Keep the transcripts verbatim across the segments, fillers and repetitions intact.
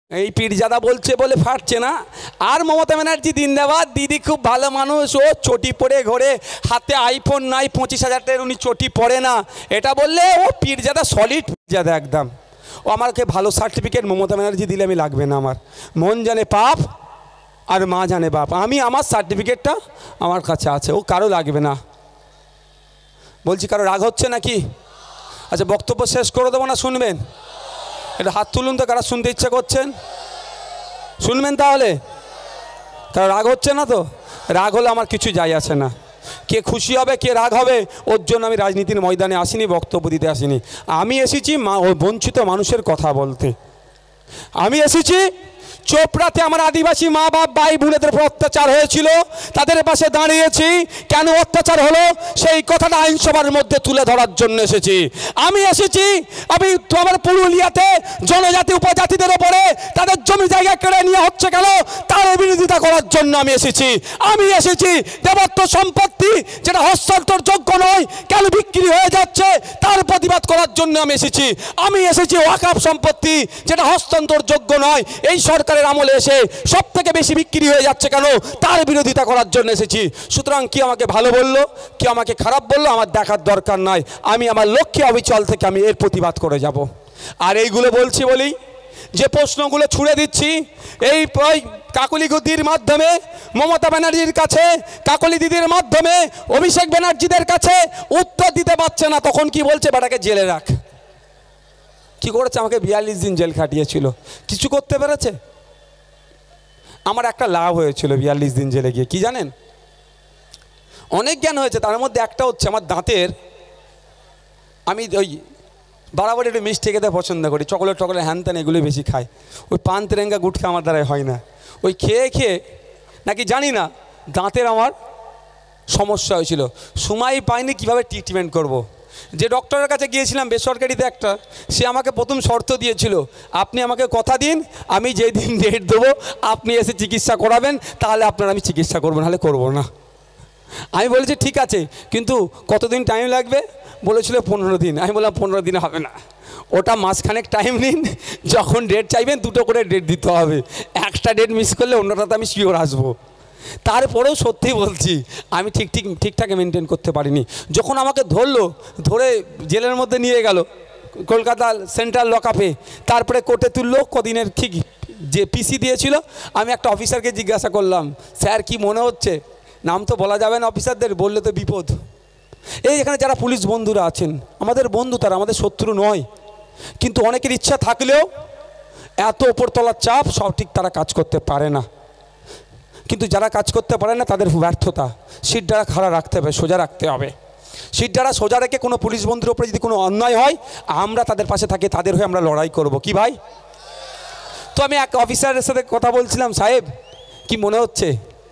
এই পীরজাদা বলছে বলে ফাটছে না। আর মমতা ব্যানার্জি জিন্দাবাদ, দিদি খুব ভালো মানুষ, ও চটি পরে ঘোরে, হাতে আইফোন নাই, পঁচিশ হাজার টাকার উনি চটি পরে না, এটা বললে ও পীরজাদা, সলিড পীরজাদা একদম। ও আমাকে ভালো সার্টিফিকেট মমতা ব্যানার্জি দিলে আমি লাগবে না, আমার মন জানে পাপ আর মা জানে বাপ, আমি আমার সার্টিফিকেটটা আমার কাছে আছে, ও কারো লাগবে না। বলছি কারো রাগ হচ্ছে নাকি? আচ্ছা বক্তব্য শেষ করে দেবো না শুনবেন? এটা হাত তুলুন তো কারা শুনতে ইচ্ছা করছেন, শুনবেন তাহলে? কারো রাগ হচ্ছে না তো? রাগ হলে আমার কিছু যায় আসে না, কে খুশি হবে কে রাগ হবে ওর জন্য আমি রাজনীতির ময়দানে আসিনি, বক্তব্য দিতে আসিনি। আমি এসেছি মা বঞ্চিত মানুষের কথা বলতে। আমি এসেছি চোপড়াতে আমার আদিবাসী মা বাপ ভাই বোনেদের উপর অত্যাচার হয়েছিল, তাদের পাশে দাঁড়িয়েছি। কেন অত্যাচার হলো সেই কথাটা আইনসভার মধ্যে তুলে ধরার জন্য এসেছি। আমি এসেছি আমি আমার পুরুলিয়াতে জনজাতি উপজাতিদের ওপরে তাদের জমি জায়গা কেড়ে নিয়ে হচ্ছে কেন তার বিরোধিতা করার জন্য আমি এসেছি। আমি এসেছি দেবত্ব সম্পত্তি যেটা হস্তান্তরযোগ্য নয় কেন বিক্রি হয়ে যাচ্ছে তার প্রতিবাদ করার জন্য আমি এসেছি। আমি এসেছি ওয়াকফ সম্পত্তি যেটা হস্তান্তরযোগ্য নয়, এই সরকারের আমলে এসে সব থেকে বেশি বিক্রি হয়ে যাচ্ছে কেন তার বিরোধিতা করার জন্য এসেছি। সুতরাং কি আমাকে ভালো বললো কি আমাকে খারাপ বললো আমার দেখার দরকার নাই, আমি আমার লক্ষ্যে অবিচল থেকে আমি এর প্রতিবাদ করে যাব। আর এইগুলো বলছি বলেই যে প্রশ্নগুলো ছুড়ে দিচ্ছি এই কাকলি দিদির মাধ্যমে মমতা ব্যানার্জির কাছে, কাকলি দিদির মাধ্যমে অভিষেক ব্যানার্জিদের কাছে উত্তর দিতে পারছে না, তখন কি বলছে বেটাকে জেলে রাখ। কি করেছে? আমাকে বিয়াল্লিশ দিন জেল খাটিয়েছিল, কিছু করতে পেরেছে? আমার একটা লাভ হয়েছিল বিয়াল্লিশ দিন জেলে গিয়ে, কি জানেন? অনেক জ্ঞান হয়েছে, তার মধ্যে একটা হচ্ছে আমার দাঁতের, আমি ওই বরাবর একটু মিষ্টি খেতে পছন্দ করি, চকলেট টকলেট হ্যান ত্যান এগুলোই বেশি খাই, ওই পান তেরেঙ্গা গুটখা আমার দ্বারাই হয় না। ওই খেয়ে খেয়ে নাকি জানি না দাঁতের আমার সমস্যা হয়েছিল, সময় পাইনি কীভাবে ট্রিটমেন্ট করব। যে ডক্টরের কাছে গিয়েছিলাম বেসরকারিতে একটা, সে আমাকে প্রথম শর্ত দিয়েছিল আপনি আমাকে কথা দিন আমি যেই দিন ডেট দেবো আপনি এসে চিকিৎসা করাবেন, তাহলে আপনার আমি চিকিৎসা করবো, নাহলে করবো না। আমি বলেছি ঠিক আছে, কিন্তু কতদিন টাইম লাগবে? বলেছিল পনেরো দিন। আমি বললাম পনেরো দিন হবে না, ওটা মাসখানেক টাইম নিন, যখন ডেট চাইবেন দুটো করে ডেট দিতে হবে, একটা ডেট মিস করলে অন্যটাতে আমি শিওর আসবো। তারপরেও সত্যি বলছি আমি ঠিক ঠিক ঠিকঠাক মেনটেন করতে পারিনি। যখন আমাকে ধরলো, ধরে জেলের মধ্যে নিয়ে গেল কলকাতা সেন্ট্রাল লকআপে, তারপরে কোর্টে তুললো, কদিনের ঠিক যে পিসি দিয়েছিল। আমি একটা অফিসারকে জিজ্ঞাসা করলাম স্যার কি মনে হচ্ছে, নাম তো বলা যাবে না অফিসারদের, বললে তো বিপদ। এই এখানে যারা পুলিশ বন্ধুরা আছেন আমাদের বন্ধু, তারা আমাদের শত্রু নয়, কিন্তু অনেকের ইচ্ছা থাকলেও এত ওপরতলার চাপ সব ঠিক তারা কাজ করতে পারে না। কিন্তু যারা কাজ করতে পারে না তাদের ব্যর্থতা, সিট দ্বারা খাড়া রাখতে হবে, সোজা রাখতে হবে। সিট দ্বারা সোজা রেখে কোনো পুলিশ বন্ধুর উপরে যদি কোনো অন্যায় হয় আমরা তাদের পাশে থাকি, তাদের হয়ে আমরা লড়াই করব, কি ভাই? তো আমি এক অফিসারের সাথে কথা বলছিলাম, সাহেব কি মনে হচ্ছে?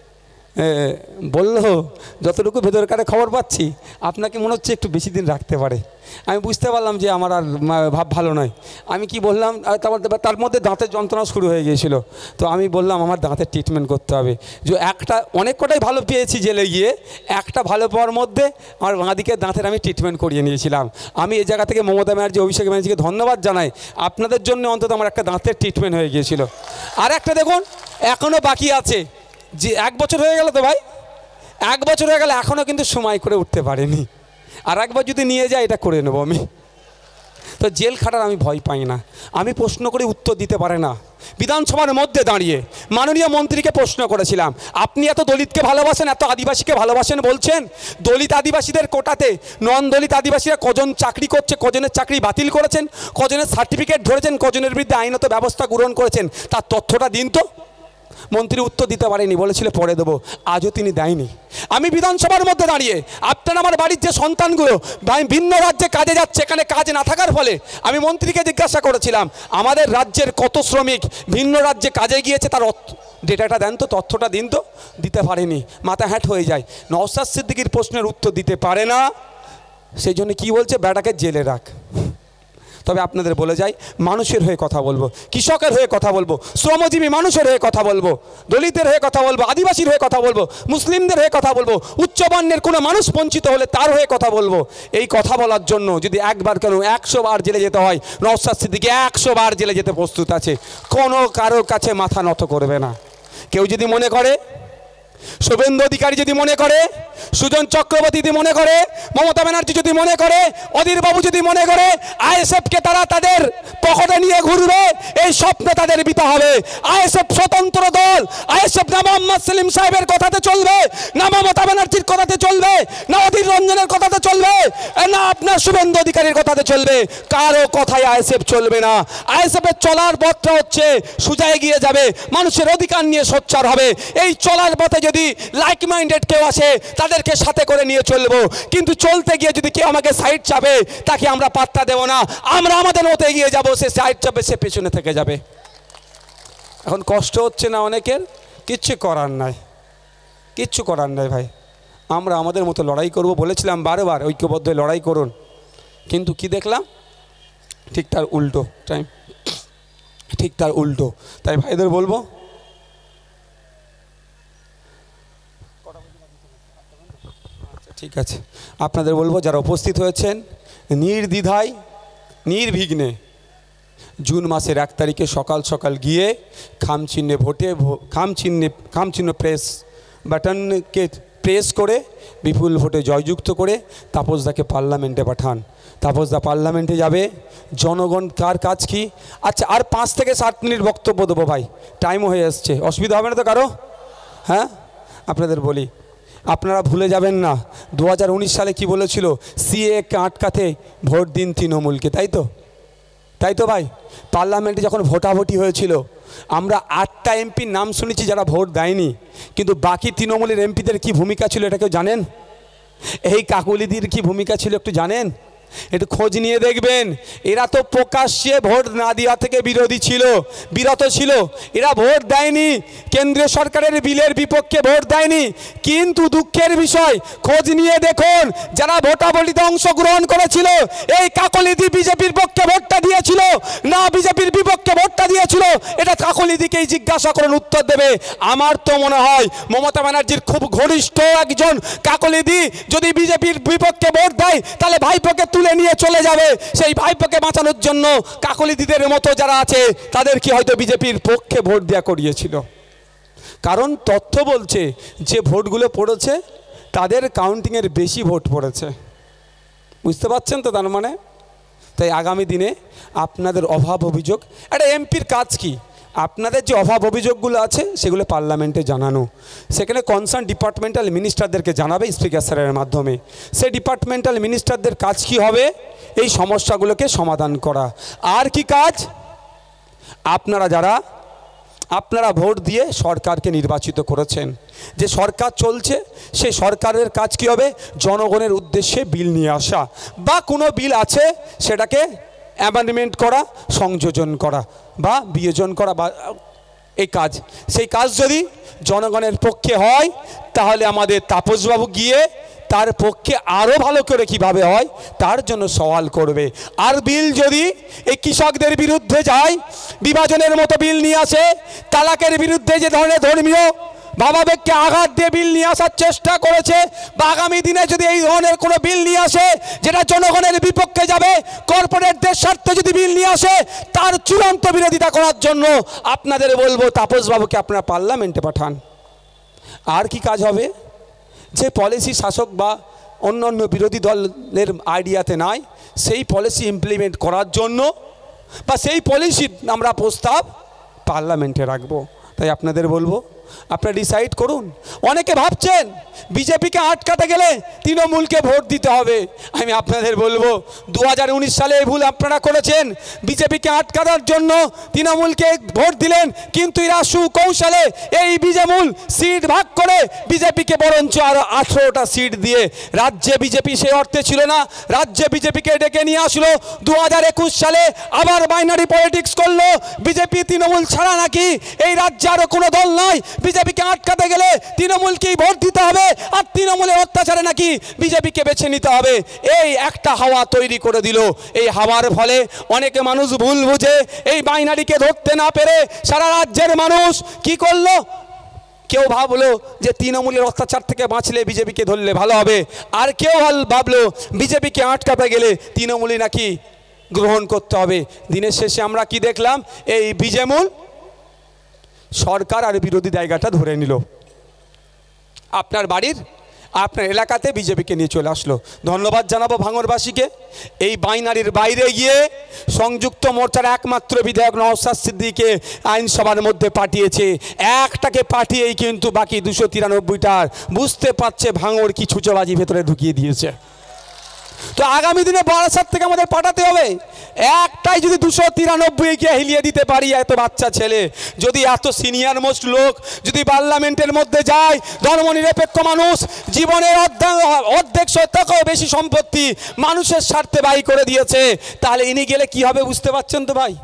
বললো যতটুকু ভেতরকারে খবর পাচ্ছি আপনাকে মনে হচ্ছে একটু বেশি দিন রাখতে পারে। আমি বুঝতে পারলাম যে আমার আর ভাব ভালো নয়। আমি কি বললাম, তারপর তার মধ্যে দাঁতের যন্ত্রণা শুরু হয়ে গিয়েছিল, তো আমি বললাম আমার দাঁতের ট্রিটমেন্ট করতে হবে। যে একটা অনেক কটাই ভালো পেয়েছি জেলে গিয়ে, একটা ভালো পাওয়ার মধ্যে আমার বাঁদিকে দাঁতের আমি ট্রিটমেন্ট করিয়ে নিয়েছিলাম। আমি এই জায়গা থেকে মমতা ব্যানার্জি অভিষেক ব্যানার্জিকে ধন্যবাদ জানাই, আপনাদের জন্য অন্তত আমার একটা দাঁতের ট্রিটমেন্ট হয়ে গিয়েছিল। আর একটা দেখুন এখনও বাকি আছে, যে এক বছর হয়ে গেল তো ভাই, এক বছর হয়ে গেলে এখনও কিন্তু সময় করে উঠতে পারেনি, আর একবার যদি নিয়ে যায় এটা করে নেবো আমি। তো জেল খাটার আমি ভয় পাই না, আমি প্রশ্ন করে উত্তর দিতে পারে না। বিধানসভার মধ্যে দাঁড়িয়ে মাননীয় মন্ত্রীকে প্রশ্ন করেছিলাম আপনি এত দলিতকে ভালোবাসেন, এত আদিবাসীকে ভালোবাসেন বলছেন, দলিত আদিবাসীদের কোটাতে নন দলিত আদিবাসীরা কজন চাকরি করছে, কজনের চাকরি বাতিল করেছেন, কজনের সার্টিফিকেট ধরেছেন, কজনের বিরুদ্ধে আইনত ব্যবস্থা গ্রহণ করেছেন, তার তথ্যটা দিন তো। মন্ত্রী উত্তর দিতে পারেনি, বলেছিল পরে দেবো, আজও তিনি দেয়নি। আমি বিধানসভার মধ্যে দাঁড়িয়ে আপনার আমার বাড়ির যে সন্তানগুলো ভিন্ন রাজ্যে কাজে যাচ্ছে, এখানে কাজ না থাকার ফলে আমি মন্ত্রীকে জিজ্ঞাসা করেছিলাম আমাদের রাজ্যের কত শ্রমিক ভিন্ন রাজ্যে কাজে গিয়েছে তার ডেটাটা দেন তো, তথ্যটা দিন তো। দিতে পারেনি, মাথা হ্যাট হয়ে যায়। নওশাদ সিদ্দিকীর প্রশ্নের উত্তর দিতে পারে না, সেই জন্য কী বলছে বেটাকে জেলে রাখ। তবে আপনাদের বলে যাই, মানুষের হয়ে কথা বলবো, কৃষকের হয়ে কথা বলবো, শ্রমজীবী মানুষের হয়ে কথা বলবো, দলিতের হয়ে কথা বলবো, আদিবাসীর হয়ে কথা বলবো, মুসলিমদের হয়ে কথা বলবো, উচ্চবর্ণের কোনো মানুষ বঞ্চিত হলে তার হয়ে কথা বলবো। এই কথা বলার জন্য যদি একবার কেন একশো বার জেলে যেতে হয়, নওশাদ সিদ্দিকী একশো বার জেলে যেতে প্রস্তুত আছে, কোনো কারোর কাছে মাথা নত করবে না। কেউ যদি মনে করে, শুভেন্দু অধিকারী যদি মনে করে, সুজন চক্রবর্তী যদি মনে করে, মমতা ব্যানার্জি যদি মনে করে, অধীর বাবু যদি মনে করে আইএসএফকে তারা তাদের পকেটে নিয়ে ঘুরবে, এই স্বপ্ন তাদের বিতা হবে। আইএসএফ স্বতন্ত্র দল, আইএসএফ না মোহাম্মদ সেলিম সাহেবের কথাতে চলবে, না মমতা ব্যানার্জির কথাতে চলবে, না অধীর রঞ্জনের কথাতে চলবে, না আপনার শুভেন্দু অধিকারীর কথাতে চলবে, কারো কথায় আইএসএফ চলবে না। আইএসএফের চলার পথটা হচ্ছে সোজা এগিয়ে যাবে, মানুষের অধিকার নিয়ে সোচ্চার হবে। এই চলার পথে যদি লাইক মাইন্ডেড কেউ আসে তাদেরকে সাথে করে নিয়ে চলবো, কিন্তু চলতে গিয়ে যদি কেউ আমাকে সাইড চাপে তাকে আমরা পাত্তা দেব না, আমরা আমাদের মতো এগিয়ে যাবো, সে সাইড চাপে সে পেছনে থেকে যাবে। এখন কষ্ট হচ্ছে না অনেকের? কিচ্ছু করার নাই, কিচ্ছু করার নাই ভাই, আমরা আমাদের মতো লড়াই করব। বলেছিলাম বারবার ঐক্যবদ্ধ লড়াই করুন, কিন্তু কি দেখলাম? ঠিক তার উল্টো টাইম, ঠিক তার উল্টো। তাই ভাইদের বলবো, ঠিক আছে, আপনাদের বলবো যারা উপস্থিত হয়েছেন নির্দ্বিধায় নির্বিঘ্নে জুন মাসের এক তারিখে সকাল সকাল গিয়ে খাম চিহ্নে ভোটে খাম চিহ্নে খাম চিহ্ন প্রেস বাটনকে প্রেস করে বিপুল ভোটে জয়যুক্ত করে তাপসদাকে পার্লামেন্টে পাঠান। তাপসদা পার্লামেন্টে যাবে, জনগণ কার কাজ কি? আচ্ছা, আর পাঁচ থেকে সাত মিনিট বক্তব্য দেবো ভাই, টাইমও হয়ে আসছে, অসুবিধা হবে না তো কারো? হ্যাঁ, আপনাদের বলি, আপনারা ভুলে যাবেন না দু হাজার উনিশ সালে কি বলেছিল, সিএকে আটকাতে ভোট দিন তৃণমূলকে, তাই তো? তাই তো ভাই, পার্লামেন্টে যখন ভোটাভুটি হয়েছিল আমরা আটটা এমপির নাম শুনেছি যারা ভোট দেয়নি, কিন্তু বাকি তৃণমূলের এমপিদের কি ভূমিকা ছিল এটা কেউ জানেন? এই কাকলিদির কি ভূমিকা ছিল একটু জানেন? একটু খোঁজ নিয়ে দেখবেন। এরা তো প্রকাশ্যে ভোট না দেওয়া থেকে বিরোধী ছিল, বিরত ছিল, এরা ভোট দেয়নি, কেন্দ্রীয় সরকারের বিলের বিপক্ষে ভোট দেয়নি। কিন্তু দুঃখের বিষয়, খোঁজ নিয়ে দেখুন যারা ভোটাভুটিতে অংশগ্রহণ করেছিল এই কাকলিদি বিজেপির পক্ষে ভোটটা দিয়েছিল না বিজেপির বিপক্ষে ভোটটা দিয়েছিল, এটা কাকলিদিকেই জিজ্ঞাসা করুন, উত্তর দেবে। আমার তো মনে হয় মমতা ব্যানার্জির খুব ঘনিষ্ঠ একজন কাকলিদি যদি বিজেপির বিপক্ষে ভোট দেয় তাহলে ভাইপোকে তুলে নিয়ে চলে যাবে। সেই ভাইপোকে বাঁচানোর জন্য কাকলিদিদের মতো যারা আছে তাদের কি হয়তো বিজেপির পক্ষে ভোট দেওয়া করিয়েছিল। কারণ তথ্য বলছে যে ভোটগুলো পড়েছে তাদের কাউন্টিংয়ের বেশি ভোট পড়েছে, বুঝতে পারছেন তো? তার মানে তাই আগামী দিনে আপনাদের অভাব অভিযোগ, একটা এমপির কাজ কি? আপনাদের যে অভাব অভিযোগগুলো আছে সেগুলো পার্লামেন্টে জানানো, সেখানে কনসার্ন ডিপার্টমেন্টাল মিনিস্টারদেরকে জানাবে স্পিকার স্যারের মাধ্যমে। সেই ডিপার্টমেন্টাল মিনিস্টারদের কাজ কি হবে? এই সমস্যাগুলোকে সমাধান করা। আর কি কাজ? আপনারা যারা আপনারা ভোট দিয়ে সরকারকে নির্বাচিত করেছেন, যে সরকার চলছে সেই সরকারের কাজ কি হবে? জনগণের উদ্দেশ্যে বিল নিয়ে আসা, বা কোনো বিল আছে সেটাকে অ্যামেন্ডমেন্ট করা, সংযোজন করা বা বিয়োজন করা, বা এই কাজ, সেই কাজ যদি জনগণের পক্ষে হয় তাহলে আমাদের তাপসবাবু গিয়ে তার পক্ষে আরও ভালো করে কিভাবে হয় তার জন্য সওয়াল করবে। আর বিল যদি এই কৃষকদের বিরুদ্ধে যায়, বিভাজনের মতো বিল নিয়ে আসে, তালাকের বিরুদ্ধে যে ধরনের ধর্মীয় ভাবাবেগকে আঘাত দিয়ে বিল নিয়ে আসার চেষ্টা করেছে, বা আগামী দিনে যদি এই ধরনের কোনো বিল নিয়ে আসে যেটা জনগণের বিপক্ষে যাবে, কর্পোরেটদের স্বার্থে যদি বিল নিয়ে আসে, তার চূড়ান্ত বিরোধিতা করার জন্য আপনাদের বলবো তাপসবাবুকে আপনারা পার্লামেন্টে পাঠান। আর কি কাজ হবে? যে পলিসি শাসক বা অন্য অন্য বিরোধী দলের আইডিয়াতে নাই, সেই পলিসি ইমপ্লিমেন্ট করার জন্য বা সেই পলিসির আমরা প্রস্তাব পার্লামেন্টে রাখবো। তাই আপনাদের বলবো আপনারা ডিসাইড করুন। অনেকে ভাবছেন বিজেপিকে আটকাতে গেলে তৃণমূলকে ভোট দিতে হবে। আমি আপনাদের বলবো দু হাজার উনিশ সালে এই ভুল আপনারা করেছেন, বিজেপিকে আটকানোর জন্য তৃণমূলকে ভোট দিলেন, কিন্তু এরা সুকৌশলে এই বিজেমূল সিট ভাগ করে বিজেপিকে বরঞ্চ আরও আঠেরোটা সিট দিয়ে, রাজ্যে বিজেপি সে অর্থে ছিল না, রাজ্যে বিজেপিকে ডেকে নিয়ে আসলো। দু হাজার একুশ সালে আবার বাইনারি পলিটিক্স করলো, বিজেপি তৃণমূল ছাড়া নাকি এই রাজ্যে আরও কোনো দল নয়, বিজেপিকে আটকাতে গেলে তৃণমূলকেই ভোট দিতে হবে, আর তৃণমূলের অত্যাচারে নাকি বিজেপিকে বেছে নিতে হবে। এই একটা হাওয়া তৈরি করে দিল। এই হাওয়ার ফলে অনেকে মানুষ ভুল বুঝে এই বাইনারিকে ধরতে না পেরে সারা রাজ্যের মানুষ কি করলো, কেউ ভাবলো যে তৃণমূলের অত্যাচার থেকে বাঁচলে বিজেপিকে ধরলে ভালো হবে, আর কেউ ভাবলো বিজেপিকে আটকাতে গেলে তৃণমূলই নাকি গ্রহণ করতে হবে। দিনের শেষে আমরা কি দেখলাম, এই বিজেমূল সরকার আর বিরোধী জায়গাটা ধরে নিল। আপনার বাড়ির আপনার এলাকাতে বিজেপিকে নিয়ে চলে আসলো। ধন্যবাদ জানাবো ভাঙড়বাসীকে। এই বাইনারির বাইরে গিয়ে সংযুক্ত মোর্চার একমাত্র বিধায়ক নওশাদ সিদ্দিকীকে আইনসভার মধ্যে পাঠিয়েছে। একটাকে পাঠিয়েই কিন্তু বাকি দুশো তিরানব্বইটার বুঝতে পারছে ভাঙড় কি ছুচোবাজি ভেতরে ঢুকিয়ে দিয়েছে। তো আগামী দিনে বারাসাত থেকে আমাদের পাঠাতে হবে। একটাই যদি দুশো তিরানব্বইকে হিলিয়ে দিতে পারি, এত বাচ্চা ছেলে যদি এত সিনিয়র মোস্ট লোক যদি পার্লামেন্টের মধ্যে যায়, ধর্মনিরপেক্ষ মানুষ, জীবনের অর্ধেক শতকেও বেশি সম্পত্তি মানুষের স্বার্থে ব্যয় করে দিয়েছে, তাহলে ইনি গেলে কি হবে বুঝতে পারছেন তো ভাই,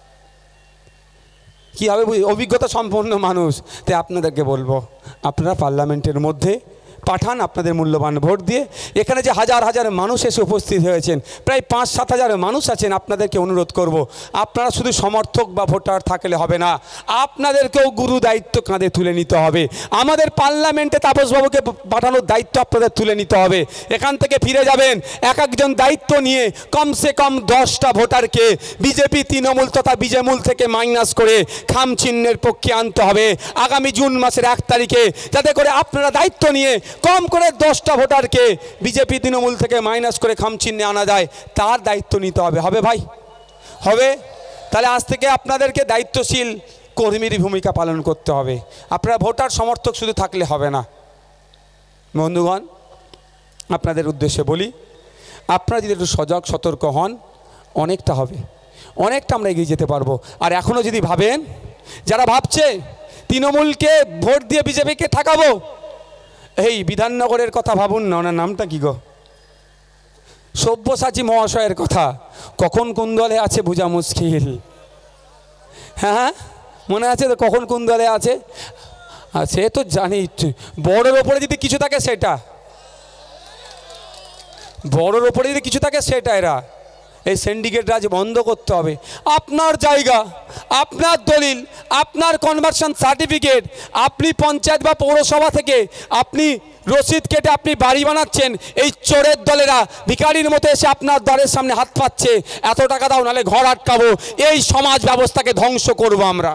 কি হবে? অভিজ্ঞতা সম্পন্ন মানুষ। তাই আপনাদেরকে বলবো, আপনারা পার্লামেন্টের মধ্যে পাঠান আপনাদের মূল্যবান ভোট দিয়ে। এখানে যে হাজার হাজার মানুষ এসে উপস্থিত হয়েছেন, প্রায় পাঁচ সাত হাজার মানুষ আছেন, আপনাদেরকে অনুরোধ করব, আপনারা শুধু সমর্থক বা ভোটার থাকলে হবে না, আপনাদেরকেও গুরু দায়িত্ব কাঁধে তুলে নিতে হবে। আমাদের পার্লামেন্টে তাপসবাবুকে পাঠানোর দায়িত্ব আপনাদের তুলে নিতে হবে। এখান থেকে ফিরে যাবেন এক একজন দায়িত্ব নিয়ে কমসে কম দশটা ভোটারকে বিজেপি তৃণমূল তথা বিজেমূল থেকে মাইনাস করে খাম চিহ্নের পক্ষে আনতে হবে আগামী জুন মাসের এক তারিখে, যাতে করে আপনারা দায়িত্ব নিয়ে কম করে দশটা ভোটারকে বিজেপি তৃণমূল থেকে মাইনাস করে খাম চিহ্নে আনা যায়, তার দায়িত্ব নিতে হবে। হবে ভাই? হবে? তাহলে আজ থেকে আপনাদেরকে দায়িত্বশীল কর্মীর ভূমিকা পালন করতে হবে। আপনারা ভোটার সমর্থক শুধু থাকলে হবে না। বন্ধুগণ, আপনাদের উদ্দেশ্যে বলি, আপনারা যদি একটু সজাগ সতর্ক হন, অনেকটা হবে, অনেকটা আমরা এগিয়ে যেতে পারবো। আর এখনও যদি ভাবেন, যারা ভাবছে তৃণমূলকে ভোট দিয়ে বিজেপিকে ঠেকাবো, এই বিধাননগরের কথা ভাবুন না, ওনার নামটা কি গো, সব্যসাচী মহাশয়ের কথা। কখন কোন দলে আছে বোঝা মুশকিল। হ্যাঁ, মনে আছে তো কখন কোন দলে আছে? আর সে তো জানি, বড়োর ওপরে যদি কিছু থাকে সেটা, বড়োর ওপরে যদি কিছু থাকে সেটা এরা এই সিন্ডিকেট রাজ বন্ধ করতে হবে। আপনার জায়গা, আপনার দলিল, আপনার কনভার্সন সার্টিফিকেট, আপনি পঞ্চায়েত বা পৌরসভা থেকে আপনি রসিদ কেটে আপনি বাড়ি বানাচ্ছেন, এই চোরের দলেরা ভিখারির মতো এসে আপনার দ্বারের সামনে হাত পাচ্ছে, এত টাকা দাও নাহলে ঘর আটকাবো। এই সমাজ ব্যবস্থাকে ধ্বংস করব, আমরা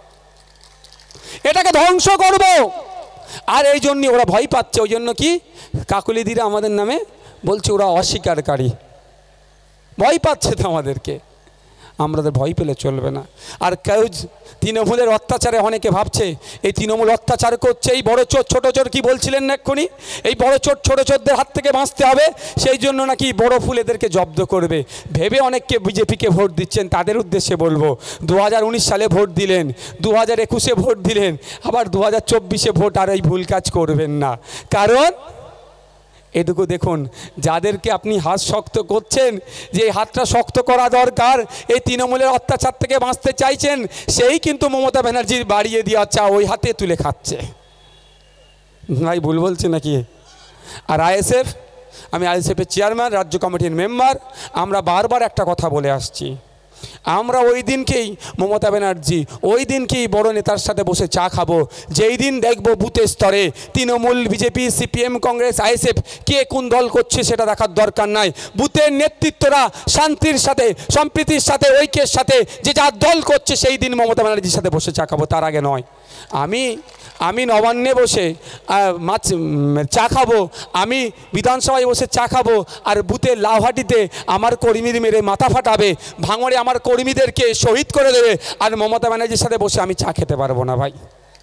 এটাকে ধ্বংস করব। আর এই জন্যই ওরা ভয় পাচ্ছে। ওই জন্য কি কাকুলিদিরা আমাদের নামে বলছে ওরা অস্বীকারী, ভয় পাচ্ছে তো আমাদেরকে। আমাদের ভয় পেলে চলবে না। আর কেউ তৃণমূলের অত্যাচারে অনেকে ভাবছে এই তৃণমূল অত্যাচার করছে, এই বড় চোর ছোটো চোর কি বলছিলেন না এক্ষুনি, এই বড় চোর ছোটো চোরদের হাত থেকে বাঁচতে হবে, সেই জন্য নাকি বড় ফুল এদেরকে জব্দ করবে ভেবে অনেককে বিজেপিকে ভোট দিচ্ছেন। তাদের উদ্দেশ্যে বলবো, দু হাজার উনিশ সালে ভোট দিলেন, দু হাজার একুশে ভোট দিলেন, আবার দু হাজার চব্বিশে ভোট আর এই ভুল কাজ করবেন না। কারণ এটুকু দেখুন, যাদেরকে আপনি হাত শক্ত করছেন, যে এই হাতটা শক্ত করা দরকার, এই তৃণমূলের অত্যাচার থেকে বাঁচতে চাইছেন, সেই কিন্তু মমতা ব্যানার্জির বাড়িয়ে দেওয়া চা ওই হাতে তুলে খাচ্ছে। ভাই ভুল বলছে নাকি? আর আইএসএফ, আমি আইএসএফের চেয়ারম্যান, রাজ্য কমিটির মেম্বার, আমরা বারবার একটা কথা বলে আসছি, আমরা ওই দিনকেই মমতা ব্যানার্জি ওই দিনকেই বড় নেতার সাথে বসে চা খাবো যেই দিন দেখব বুথের স্তরে Trinamool, BJP, CPM, Congress, ISF কে কোন দল করছে সেটা দেখার দরকার নাই। বুথের নেতৃত্বরা শান্তির সাথে, সম্প্রীতির সাথে, ঐক্যের সাথে যে যার দল করছে সেই দিন মমতা ব্যানার্জির সাথে বসে চা খাবো, তার আগে নয়। আমি আমি নবান্নে বসে মাছ চা খাবো, আমি বিধানসভায় বসে চা খাবো, আর বুথের লাউহাটিতে আমার কর্মীর মেরে মাথা ফাটাবে, ভাঙড়ে আমার কর্মীদেরকে শহীদ করে দেবে, আর মমতা ব্যানার্জির সাথে বসে আমি চা খেতে পারবো না ভাই।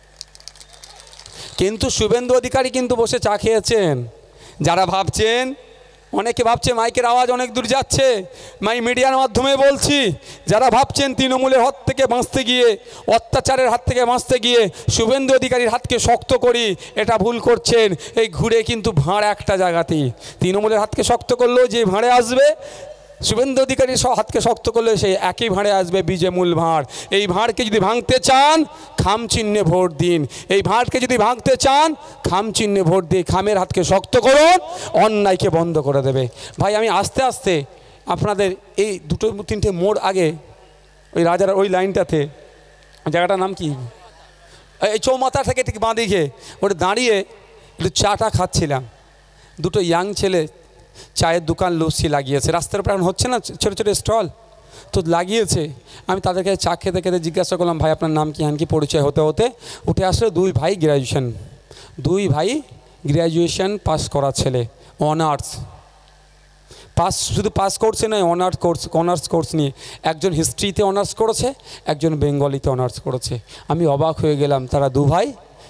কিন্তু শুভেন্দু অধিকারী কিন্তু বসে চা খেয়েছেন। যারা ভাবছেন, অনেকে ভাবছে মাইকের আওয়াজ অনেক দূর যাচ্ছে, মাই মিডিয়ার মাধ্যমে বলছি, যারা ভাবছেন তৃণমূলের হাত থেকে বাঁচতে গিয়ে, অত্যাচারের হাত থেকে বাঁচতে গিয়ে শুভেন্দু অধিকারীর হাতকে শক্ত করি, এটা ভুল করছেন। এই ঘুরে কিন্তু ভাঁড় একটা জায়গাতেই, তৃণমূলের হাতকে শক্ত করলেও যে ভাঁড়ে আসবে, শুভেন্দু অধিকারী সব হাতকে শক্ত করলে সেই একই ভাঁড়ে আসবে বিজে মূল ভাঁড়। এই ভাঁড়কে যদি ভাঙতে চান খাম চিহ্নে ভোট দিন। এই ভাঁড়কে যদি ভাঙতে চান খাম চিহ্নে ভোট দিয়ে খামের হাতকে শক্ত করুন, অন্যায়কে বন্ধ করে দেবে। ভাই আমি আস্তে আস্তে আপনাদের এই দুটো তিনটে মোড় আগে ওই রাজার ওই লাইনটাতে, জায়গাটার নাম কি, এই চৌমাথা থেকে ঠিক বাঁ দিকে ওটা দাঁড়িয়ে একটু চাটা খাচ্ছিলাম। দুটো ইয়াং ছেলে চায়ের দোকান লস্যি লাগিয়েছে, রাস্তার প্রাণ হচ্ছে না ছোটো ছোটো স্টল তো লাগিয়েছে। আমি তাদেরকে চা খেতে খেতে জিজ্ঞাসা করলাম, ভাই আপনার নাম কি, হ্যান কি, পরিচয় হতে হতে উঠে আসলে দুই ভাই গ্র্যাজুয়েশন, দুই ভাই গ্র্যাজুয়েশন পাস করা ছেলে, অনার্স পাস, শুধু পাস করছে নয় অনার্স কোর্স অনার্স কোর্স নিয়ে, একজন হিস্ট্রিতে অনার্স করেছে, একজন বেঙ্গলিতে অনার্স করেছে। আমি অবাক হয়ে গেলাম, তারা দু ভাই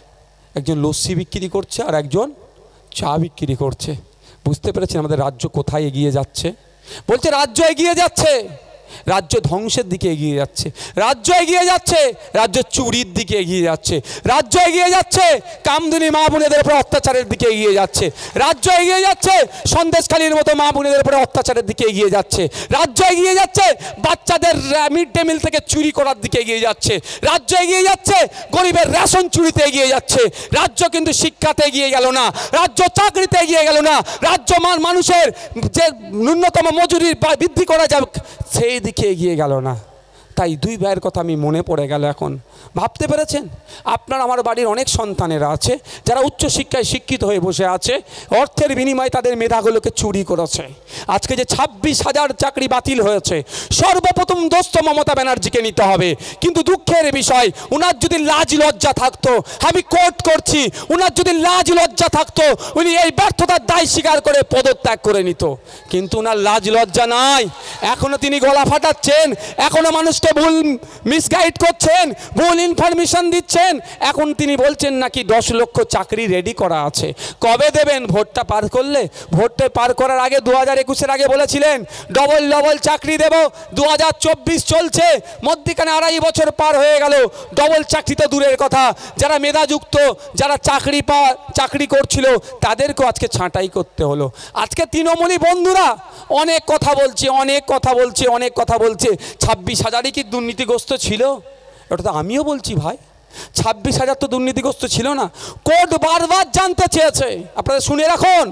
একজন লস্যি বিক্রি করছে আর একজন চা বিক্রি করছে। বুঝতে পেরেছেন আমাদের রাজ্য কোথায় এগিয়ে যাচ্ছে? বলছে রাজ্য এগিয়ে যাচ্ছে, রাজ্য ধ্বংসের দিকে এগিয়ে যাচ্ছে, রাজ্য এগিয়ে যাচ্ছে, রাজ্য চুরির দিকে এগিয়ে যাচ্ছে, রাজ্য এগিয়ে যাচ্ছে কামদুনি মা বোনেদের উপর অত্যাচারের দিকে এগিয়ে যাচ্ছে, রাজ্য এগিয়ে যাচ্ছে সন্দেশখালীর মতো মা বোনেদের উপরে অত্যাচারের দিকে এগিয়ে যাচ্ছে, রাজ্য এগিয়ে যাচ্ছে বাচ্চাদের মিড ডে মিল থেকে চুরি করার দিকে এগিয়ে যাচ্ছে, রাজ্য এগিয়ে যাচ্ছে গরিবের রেশন চুরিতে এগিয়ে যাচ্ছে। রাজ্য কিন্তু শিক্ষাতে এগিয়ে গেল না, রাজ্য চাকরিতে এগিয়ে গেল না, রাজ্য মানুষের যে ন্যূনতম মজুরি বৃদ্ধি করা যাবে সেই দিকে এগিয়ে গেল না। তাই দুই ভাইয়ের কথা আমি মনে পড়ে গেল। এখন ভাবতে পেরেছেন আপনার আমার বাড়ির অনেক সন্তানেরা আছে যারা উচ্চশিক্ষায় শিক্ষিত হয়ে বসে আছে, অর্থের বিনিময়ে তাদের মেধাগুলোকে চুরি করেছে। আজকে যে ছাব্বিশ হাজার চাকরি বাতিল হয়েছে, সর্বপ্রথম দোষ তো মমতা ব্যানার্জিকে নিতে হবে। কিন্তু দুঃখের বিষয়, উনার যদি লাজ লজ্জা থাকতো, আমি কোর্ট করছি, উনার যদি লাজ লজ্জা থাকতো উনি এই ব্যর্থতার দায় স্বীকার করে পদত্যাগ করে নিত। কিন্তু উনার লাজ লজ্জা নাই, এখনো তিনি গলা ফাটাচ্ছেন, এখনো মানুষকে ভুল মিসগাইড করছেন, ভুল ইনফরমেশন দিচ্ছেন। এখন তিনি বলছেন নাকি দশ লক্ষ চাকরি রেডি করা আছে। কবে দেবেন? ভোটটা পার করলে। ভোটটা পার করার আগে দু হাজার একুশের আগে বলেছিলেন ডবল ডবল চাকরি দেব, দু হাজার চব্বিশ চলছে, মধ্যিখানে আড়াই বছর পার হয়ে গেল, ডবল চাকরি তো দূরের কথা, যারা মেধাযুক্ত যারা চাকরি পা চাকরি করছিল তাদেরকেও আজকে ছাঁটাই করতে হলো। আজকে তৃণমূলী বন্ধুরা অনেক কথা বলছে, অনেক কথা বলছে, অনেক কথা বলছে। ছাব্বিশ হাজারই কি দুর্নীতিগ্রস্ত ছিল? এটা তো আমিও বলছি ভাই, ছাব্বিশ হাজার তো দুর্নীতিগ্রস্ত ছিল না। কোর্ট বারবার জানতে চেয়েছে, আপনারা শুনে রাখুন,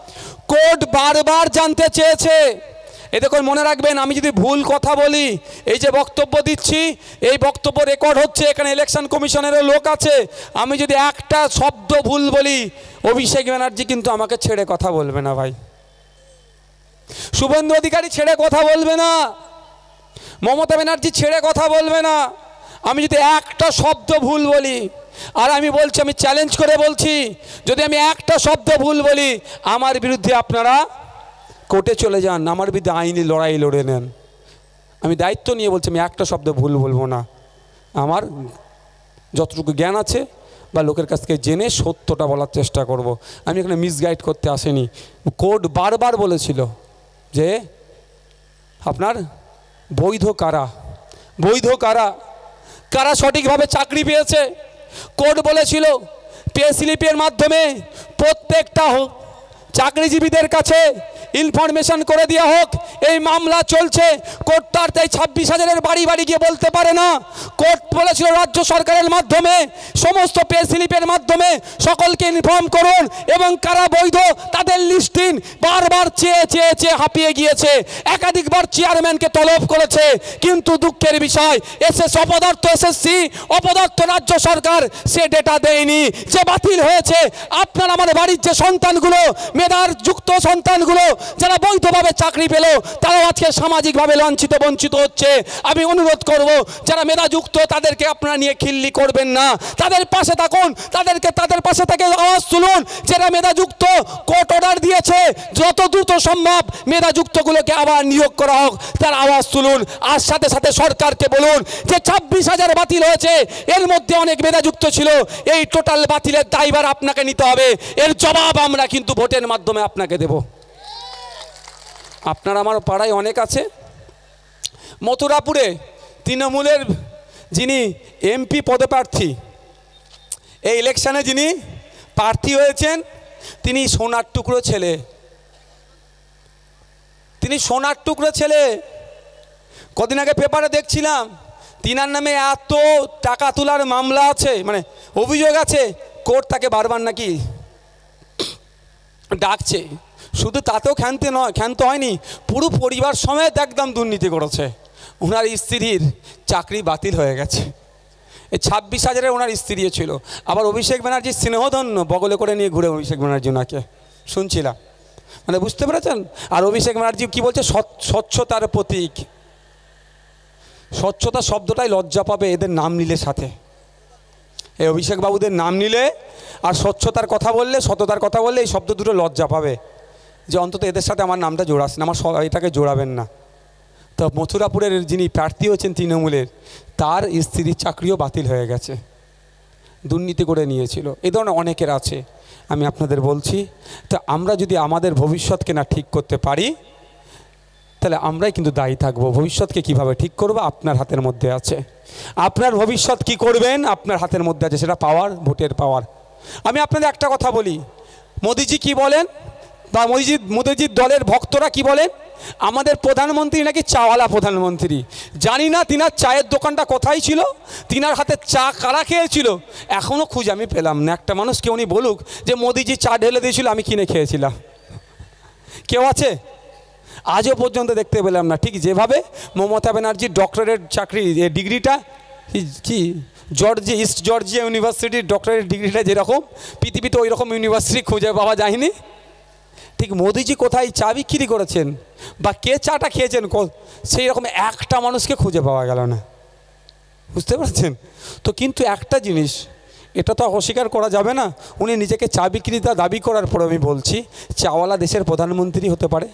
কোর্ট বারবার জানতে চেয়েছে। এ দেখুন মনে রাখবেন, আমি যদি ভুল কথা বলি, এই যে বক্তব্য দিচ্ছি এই বক্তব্য রেকর্ড হচ্ছে, এখানে ইলেকশন কমিশনেরও লোক আছে, আমি যদি একটা শব্দ ভুল বলি অভিষেক ব্যানার্জি কিন্তু আমাকে ছেড়ে কথা বলবে না ভাই, শুভেন্দু অধিকারী ছেড়ে কথা বলবে না, মমতা ব্যানার্জি ছেড়ে কথা বলবে না। আমি যদি একটা শব্দ ভুল বলি, আর আমি বলছি, আমি চ্যালেঞ্জ করে বলছি, যদি আমি একটা শব্দ ভুল বলি আমার বিরুদ্ধে আপনারা কোর্টে চলে যান, আমার বিরুদ্ধে আইনি লড়াই লড়ে নেন। আমি দায়িত্ব নিয়ে বলছি আমি একটা শব্দ ভুল বলবো না, আমার যতটুকু জ্ঞান আছে বা লোকের কাছ থেকে জেনে সত্যটা বলার চেষ্টা করব। আমি এখানে মিসগাইড করতে আসিনি। কোর্ট বারবার বলেছিল যে আপনার বৈধ কারা, বৈধ কারা কারা সঠিকভাবে চাকরি পেয়েছে। কোর্ট বলেছিল পে স্লিপের মাধ্যমে প্রত্যেকটা চাকরিজীবীদের কাছে ইনফরমেশন করে দেওয়া হোক। এই মামলা চলছে, কোর্ট তার তাই ছাব্বিশ হাজারের বাড়ি বাড়ি গিয়ে বলতে পারে না। কোর্ট বলেছিল রাজ্য সরকারের মাধ্যমে সমস্ত পে স্লিপের মাধ্যমে সকলকে ইনফর্ম করুন এবং কারা বৈধ তাদের লিস্টিং বারবার চেয়ে চেয়ে চেয়ে হাঁপিয়ে গিয়েছে, একাধিকবার চেয়ারম্যানকে তলব করেছে। কিন্তু দুঃখের বিষয় এসএস অপদার্থ এসএসসি অপদার্থ রাজ্য সরকার সে ডেটা দেয়নি, যে বাতিল হয়েছে। আপনার আমার বাড়ির যে সন্তানগুলো মেধার যুক্ত সন্তানগুলো যারা বৈধভাবে চাকরি পেল তারাও আজকে সামাজিকভাবে লাঞ্ছিত বঞ্চিত হচ্ছে। আমি অনুরোধ করব যারা মেধাযুক্ত তাদেরকে আপনারা নিয়ে খিল্লি করবেন না, তাদের পাশে থাকুন, তাদেরকে তাদের পাশে থেকে আওয়াজ তুলুন। যারা মেধাযুক্ত কোর্ট অর্ডার দিয়েছে যত দ্রুত সম্ভব মেধাযুক্তগুলোকে আবার নিয়োগ করা হোক, তার আওয়াজ তুলুন। আর সাথে সাথে সরকারকে বলুন যে ছাব্বিশ হাজার বাতিল হয়েছে, এর মধ্যে অনেক মেধাযুক্ত ছিল, এই টোটাল বাতিলের দায়ভার আপনাকে নিতে হবে। এর জবাব আমরা কিন্তু ভোটের মাধ্যমে আপনাকে দেব। আপনার আমার পাড়ায় অনেক আছে, মথুরাপুরে তৃণমূলের যিনি এমপি পদপ্রার্থী, এই ইলেকশনে যিনি প্রার্থী হয়েছেন তিনি সোনার টুকরো ছেলে। তিনি সোনার টুকরো ছেলে। কদিন আগে পেপারে দেখছিলাম তিনার নামে এত টাকা তোলার মামলা আছে, মানে অভিযোগ আছে, কোর্ট তাকে বারবার নাকি ডাকছে। শুধু তাতেও ক্ষান্ত নয়, ক্ষান্ত হয়নি, পুরো পরিবার সমেত একদম দুর্নীতি করেছে। ওনার স্ত্রীর চাকরি বাতিল হয়ে গেছে। এই ছাব্বিশ হাজারের ওনার স্ত্রী ছিল। আবার অভিষেক ব্যানার্জি স্নেহধন্য বগলে করে নিয়ে ঘুরে অভিষেক ব্যানার্জি ওনাকে শুনছিলাম, মানে বুঝতে পেরেছেন। আর অভিষেক ব্যানার্জি কি বলছে, স্বচ্ছতার প্রতীক। স্বচ্ছতা শব্দটাই লজ্জা পাবে এদের নাম নিলে সাথে, এই অভিষেক বাবুদের নাম নিলে আর স্বচ্ছতার কথা বললে, সততার কথা বললে এই শব্দ দুটো লজ্জা পাবে, যে অন্তত এদের সাথে আমার নামটা জোড়াচ্ছেন, আমার এটাকে জোড়াবেন না। তো মথুরাপুরের যিনি প্রার্থী হয়েছেন তৃণমূলের, তার স্ত্রীর চাকরিও বাতিল হয়ে গেছে, দুর্নীতি করে নিয়েছিল। এ ধরনের অনেকের আছে। আমি আপনাদের বলছি, তা আমরা যদি আমাদের ভবিষ্যৎকে না ঠিক করতে পারি, তাহলে আমরাই কিন্তু দায়ী থাকবো। ভবিষ্যৎকে কিভাবে ঠিক করবো আপনার হাতের মধ্যে আছে। আপনার ভবিষ্যৎ কি করবেন আপনার হাতের মধ্যে আছে, সেটা পাওয়ার, ভোটের পাওয়ার। আমি আপনাদের একটা কথা বলি, মোদিজি কি বলেন, বা মোদিজি মোদিজির দলের ভক্তরা কি বলেন, আমাদের প্রধানমন্ত্রী নাকি চাওয়ালা প্রধানমন্ত্রী। জানি না তিনার চায়ের দোকানটা কোথায় ছিল, তিনার হাতে চা কারা খেয়েছিল, এখনও খুঁজে আমি পেলাম না। একটা মানুষ কেউ উনি বলুক যে মোদিজি চা ঢেলে দিয়েছিল, আমি কিনে খেয়েছিলাম, কেউ আছে? আজও পর্যন্ত দেখতে পেলাম না। ঠিক যেভাবে মমতা ব্যানার্জির ডক্টরেট চাকরি ডিগ্রিটা কি জর্জিয়া, ইস্ট জর্জিয়া ইউনিভার্সিটির ডক্টরেট ডিগ্রিটা যেরকম, পৃথিবীতে ওই রকম ইউনিভার্সিটি খুঁজে পাওয়া যায়নি। ঠিক মোদিজি কোথায় চা বিক্রি করেছেন বা কে চাটা খেয়েছেন, সেই রকম একটা মানুষকে খুঁজে পাওয়া গেল না। বুঝতে পারছেন তো? কিন্তু একটা জিনিস, এটা তো অস্বীকার করা যাবে না, উনি নিজেকে চা বিক্রেতা দাবি করার পর আমি বলছি চাওয়ালা দেশের প্রধানমন্ত্রী হতে পারে,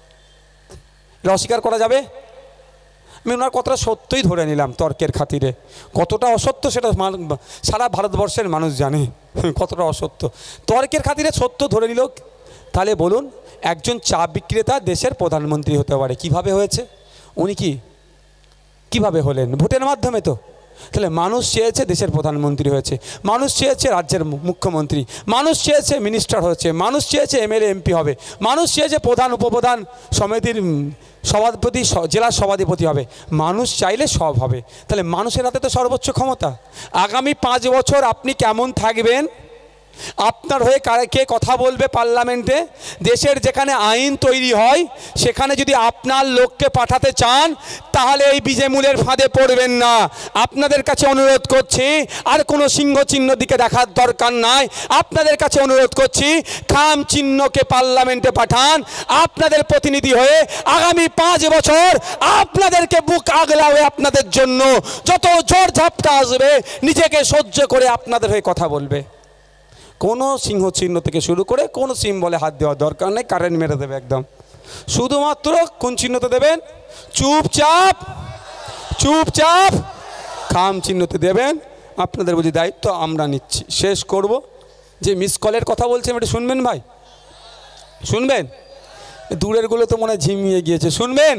এটা অস্বীকার করা যাবে? আমি ওনার কথাটা সত্যই ধরে নিলাম তর্কের খাতিরে। কতটা অসত্য সেটা সারা ভারতবর্ষের মানুষ জানে, কতটা অসত্য। তর্কের খাতিরে সত্য ধরে নিল। তাহলে বলুন, একজন চা বিক্রেতা দেশের প্রধানমন্ত্রী হতে পারে, কিভাবে হয়েছে? উনি কি কিভাবে হলেন? ভোটের মাধ্যমে তো। তাহলে মানুষ চেয়েছে দেশের প্রধানমন্ত্রী হয়েছে, মানুষ চেয়েছে রাজ্যের মুখ্যমন্ত্রী, মানুষ চেয়েছে মিনিস্টার হয়েছে, মানুষ চেয়েছে এমএলএ এমপি হবে, মানুষ চেয়েছে প্রধান উপপ্রধান সমিতির সভাপতি, জেলার সভাধিপতি হবে। মানুষ চাইলে সব হবে। তাহলে মানুষের হাতে তো সর্বোচ্চ ক্ষমতা। আগামী পাঁচ বছর আপনি কেমন থাকবেন, আপনার হয়ে কে কথা বলবে পার্লামেন্টে, দেশের যেখানে আইন তৈরি হয় সেখানে যদি আপনার লোককে পাঠাতে চান, তাহলে এই বিজেমূলের ফাঁদে পড়বেন না। আপনাদের কাছে অনুরোধ করছি, আর কোনো সিংহ চিহ্ন দিকে দেখার দরকার নাই। আপনাদের কাছে অনুরোধ করছি, খাম চিহ্নকে পার্লামেন্টে পাঠান আপনাদের প্রতিনিধি হয়ে। আগামী পাঁচ বছর আপনাদেরকে বুক আগলা হয়ে আপনাদের জন্য যত জোর ঝাপটা আসবে, নিজেকে সহ্য করে আপনাদের হয়ে কথা বলবে। কোনো সিংহ চিহ্ন থেকে শুরু করে কোনো সিম্বলে হাত দেওয়ার দরকার নেই, কারেন্ট মেরে দেবে একদম। শুধুমাত্র কোন চিহ্নতে দেবেন? চুপচাপ চুপচাপ খাম চিহ্নতে দেবেন। আপনাদের বুঝি দায়িত্ব আমরা নিচ্ছি। শেষ করব, যে মিস কলের কথা বলছেন এটা শুনবেন ভাই, শুনবেন? দূরেরগুলো তো মনে হয় ঝিমিয়ে গিয়েছে, শুনবেন?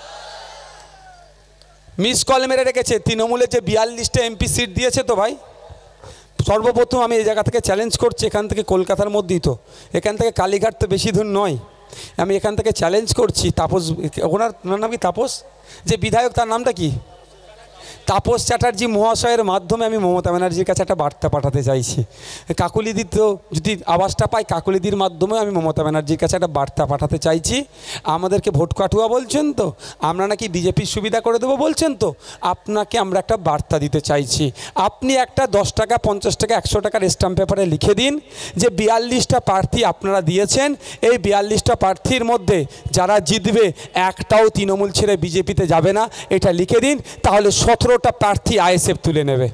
মিস কল মেরে রেখেছে তৃণমূলের যে বিয়াল্লিশটা এমপি সিট দিয়েছে তো ভাই। সর্বপ্রথম আমি এই জায়গা থেকে চ্যালেঞ্জ করছি, এখান থেকে কলকাতার মধ্যেই তো, এখান থেকে কালীঘাট তো বেশি দূর নয়। আমি এখান থেকে চ্যালেঞ্জ করছি তাপস, ওনার নাম কি তাপস, যে বিধায়ক তার নামটা কি, তাপস চ্যাটার্জি মহাশয়ের মাধ্যমে আমি মমতা ব্যানার্জির কাছে একটা বার্তা পাঠাতে চাইছি। কাকুলিদির তো যদি আওয়াজটা পাই, কাকুলিদির মাধ্যমে আমি মমতা ব্যানার্জির কাছে একটা বার্তা পাঠাতে চাইছি। আমাদেরকে ভোট কাটুয়া বলছেন তো, আমরা নাকি বিজেপির সুবিধা করে দেবো বলছেন তো, আপনাকে আমরা একটা বার্তা দিতে চাইছি। আপনি একটা দশ টাকা পঞ্চাশ টাকা একশো টাকার স্ট্যাম্প পেপারে লিখে দিন যে বিয়াল্লিশটা প্রার্থী আপনারা দিয়েছেন, এই বিয়াল্লিশটা প্রার্থীর মধ্যে যারা জিতবে একটাও তৃণমূল ছেড়ে বিজেপিতে যাবে না, এটা লিখে দিন। তাহলে সতেরোটা প্রার্থী আইএসএফ তুলে নেবে।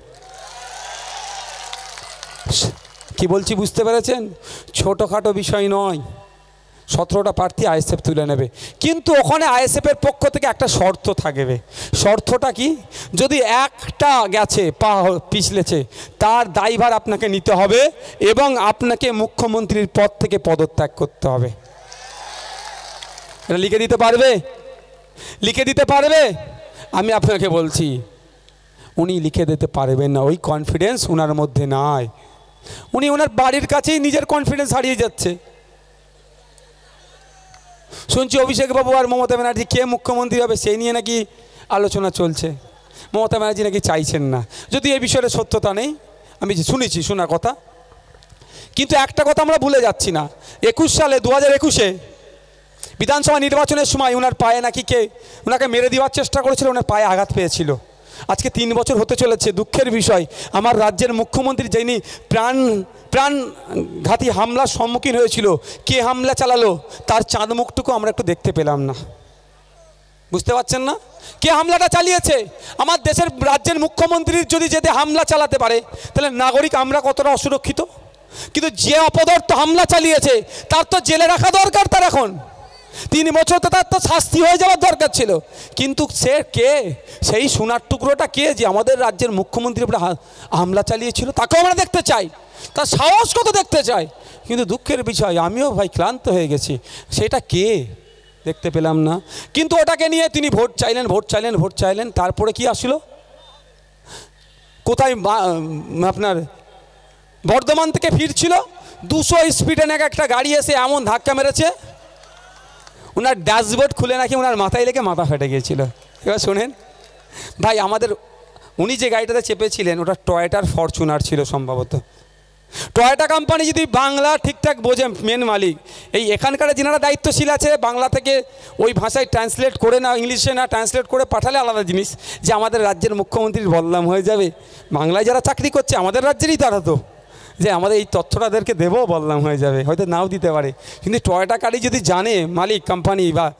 কি বলছি বুঝতে পেরেছেন? ছোটোখাটো বিষয় নয়, সতেরোটা প্রার্থী আইএসএফ তুলে নেবে। কিন্তু ওখানে আইএসএফের পক্ষ থেকে একটা শর্ত থাকবে। শর্তটা কি? যদি একটা গেছে পা পিছলেছে, তার দায়ভার আপনাকে নিতে হবে এবং আপনাকে মুখ্যমন্ত্রীর পদ থেকে পদত্যাগ করতে হবে। এটা লিখে দিতে পারবে? লিখে দিতে পারবে? আমি আপনাকে বলছি উনি লিখে দিতে পারবেন না, ওই কনফিডেন্স ওনার মধ্যে নাই। উনি ওনার বাড়ির কাছেই নিজের কনফিডেন্স হারিয়ে যাচ্ছে। শুনছি অভিষেকবাবু আর মমতা ব্যানার্জি কে মুখ্যমন্ত্রী হবে সেই নিয়ে নাকি আলোচনা চলছে। মমতা ব্যানার্জি নাকি চাইছেন না, যদি এই বিষয়ে সত্যতা নেই, আমি যে শুনেছি শোনা কথা। কিন্তু একটা কথা আমরা ভুলে যাচ্ছি না, একুশ সালে দু হাজার একুশে বিধানসভা নির্বাচনের সময় ওনার পায়ে নাকি কে ওনাকে মেরে দেওয়ার চেষ্টা করেছিল, ওনার পায়ে আঘাত পেয়েছিল। আজকে তিন বছর হতে চলেছে, দুঃখের বিষয় আমার রাজ্যের মুখ্যমন্ত্রী যিনি প্রাণ প্রাণঘাতী হামলার সম্মুখীন হয়েছিল, কে হামলা চালালো তার চাঁদ মুখটুকু আমরা একটু দেখতে পেলাম না। বুঝতে পারছেন না কে হামলাটা চালিয়েছে? আমার দেশের রাজ্যের মুখ্যমন্ত্রীর যদি যেতে হামলা চালাতে পারে তাহলে নাগরিক আমরা কতটা অসুরক্ষিত। কিন্তু যে অপদার্থ হামলা চালিয়েছে তার তো জেলে রাখা দরকার, তার এখন তিন বছর তো তার তো শাস্তি হয়ে যাওয়ার দরকার ছিল। কিন্তু সে কে, সেই সোনার টুকরোটা কে যে আমাদের রাজ্যের মুখ্যমন্ত্রীর উপরে হামলা চালিয়েছিল, তাকেও আমরা দেখতে চাই, তার সাহস কত দেখতে চাই। কিন্তু দুঃখের বিষয় আমিও ভাই ক্লান্ত হয়ে গেছি, সেটা কে দেখতে পেলাম না। কিন্তু ওটাকে নিয়ে তিনি ভোট চাইলেন ভোট চাইলেন ভোট চাইলেন তারপরে কি আসলো? কোথায় আপনার বর্ধমান থেকে ফিরছিল, দুশো স্পিডে নাকি একটা গাড়ি এসে এমন ধাক্কা মেরেছে, ওনার ড্যাশবোর্ড খুলে নাকি ওনার মাথায় লেগে মাথা ফেটে গিয়েছিল। এবার শোনেন ভাই, আমাদের উনি যে গাড়িটাতে চেপেছিলেন ওটা টয়োটার ফরচুনার ছিল সম্ভবত। টয়োটা কোম্পানি যদি বাংলা ঠিকঠাক বোঝে মেন মালিক, এই এখানকার যিনারা দায়িত্বশীল আছে বাংলা থেকে ওই ভাষায় ট্রান্সলেট করে না, ইংলিশে না ট্রান্সলেট করে পাঠালে আলাদা জিনিস, যে আমাদের রাজ্যের মুখ্যমন্ত্রীর বদনাম হয়ে যাবে। বাংলায় যারা চাকরি করছে আমাদের রাজ্যেরই তারা তো, যে আমাদের এই তথ্যটাদেরকে দেবো বদনাম হয়ে যাবে, হয়তো নাও দিতে পারে। কিন্তু টয়োটা গাড়ি যদি জানে মালিক কোম্পানি বা